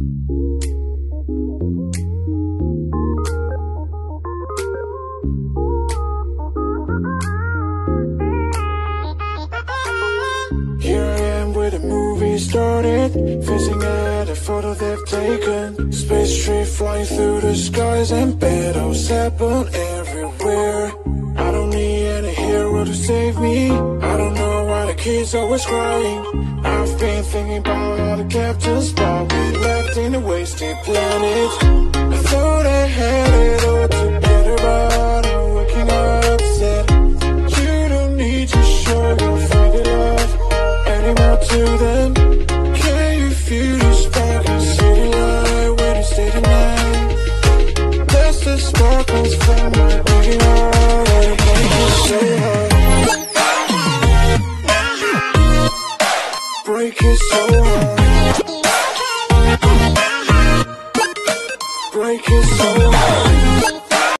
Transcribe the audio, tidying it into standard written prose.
Here I am where the movie started, facing at a photo they've taken. Space tree flying through the skies and battles happen everywhere. I don't need any hero to save me. I don't know why the kids always crying. I've been thinking about all the captains, but we left in a wasted planet. I thought I had it all together, but I'm waking up upset. You don't need to show your friendly love anymore to them. Can you feel the spark and see the light when you stay the night? That's the sparkles from my breaking heart, and it breaks me so hard. Break it so hard. Break it so hard.